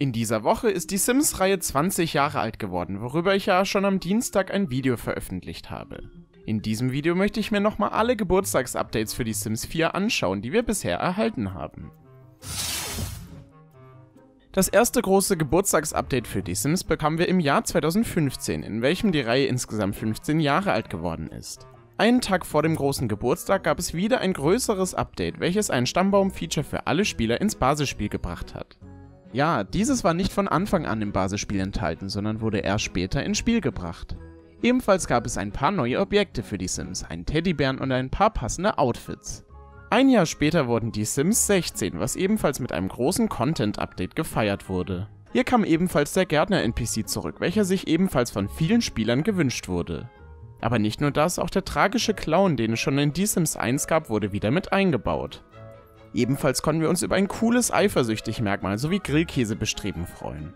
In dieser Woche ist die Sims-Reihe 20 Jahre alt geworden, worüber ich ja schon am Dienstag ein Video veröffentlicht habe. In diesem Video möchte ich mir nochmal alle Geburtstagsupdates für die Sims 4 anschauen, die wir bisher erhalten haben. Das erste große Geburtstagsupdate für die Sims bekamen wir im Jahr 2015, in welchem die Reihe insgesamt 15 Jahre alt geworden ist. Einen Tag vor dem großen Geburtstag gab es wieder ein größeres Update, welches ein Stammbaum-Feature für alle Spieler ins Basisspiel gebracht hat. Ja, dieses war nicht von Anfang an im Basisspiel enthalten, sondern wurde erst später ins Spiel gebracht. Ebenfalls gab es ein paar neue Objekte für die Sims, einen Teddybären und ein paar passende Outfits. Ein Jahr später wurden die Sims 16, was ebenfalls mit einem großen Content-Update gefeiert wurde. Hier kam ebenfalls der Gärtner-NPC zurück, welcher sich ebenfalls von vielen Spielern gewünscht wurde. Aber nicht nur das, auch der tragische Clown, den es schon in Die Sims 1 gab, wurde wieder mit eingebaut. Ebenfalls konnten wir uns über ein cooles Eifersüchtig-Merkmal sowie Grillkäsebestreben freuen.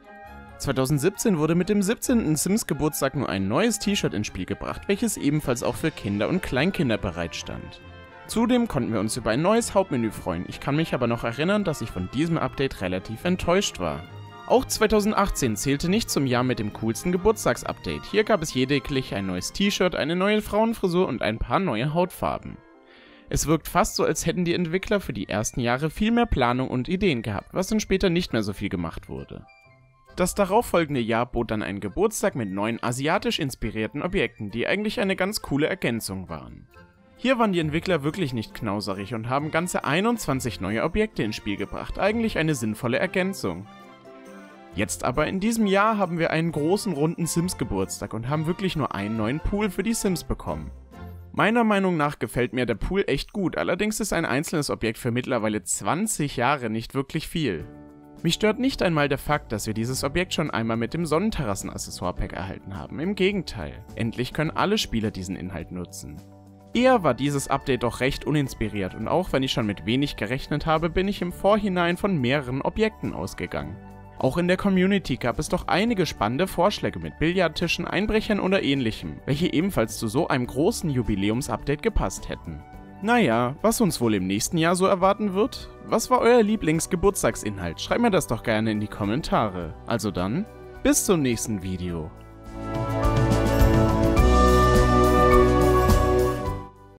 2017 wurde mit dem 17. Sims-Geburtstag nur ein neues T-Shirt ins Spiel gebracht, welches ebenfalls auch für Kinder und Kleinkinder bereitstand. Zudem konnten wir uns über ein neues Hauptmenü freuen, ich kann mich aber noch erinnern, dass ich von diesem Update relativ enttäuscht war. Auch 2018 zählte nicht zum Jahr mit dem coolsten Geburtstagsupdate, hier gab es lediglich ein neues T-Shirt, eine neue Frauenfrisur und ein paar neue Hautfarben. Es wirkt fast so, als hätten die Entwickler für die ersten Jahre viel mehr Planung und Ideen gehabt, was dann später nicht mehr so viel gemacht wurde. Das darauffolgende Jahr bot dann einen Geburtstag mit neuen asiatisch inspirierten Objekten, die eigentlich eine ganz coole Ergänzung waren. Hier waren die Entwickler wirklich nicht knauserig und haben ganze 21 neue Objekte ins Spiel gebracht, eigentlich eine sinnvolle Ergänzung. Jetzt aber in diesem Jahr haben wir einen großen runden Sims-Geburtstag und haben wirklich nur einen neuen Pool für die Sims bekommen. Meiner Meinung nach gefällt mir der Pool echt gut, allerdings ist ein einzelnes Objekt für mittlerweile 20 Jahre nicht wirklich viel. Mich stört nicht einmal der Fakt, dass wir dieses Objekt schon einmal mit dem Sonnenterrassen-Accessoire-Pack erhalten haben, im Gegenteil, endlich können alle Spieler diesen Inhalt nutzen. Eher war dieses Update doch recht uninspiriert und auch wenn ich schon mit wenig gerechnet habe, bin ich im Vorhinein von mehreren Objekten ausgegangen. Auch in der Community gab es doch einige spannende Vorschläge mit Billardtischen, Einbrechern oder ähnlichem, welche ebenfalls zu so einem großen Jubiläumsupdate gepasst hätten. Naja, was uns wohl im nächsten Jahr so erwarten wird? Was war euer Lieblingsgeburtstagsinhalt? Schreibt mir das doch gerne in die Kommentare. Also dann, bis zum nächsten Video.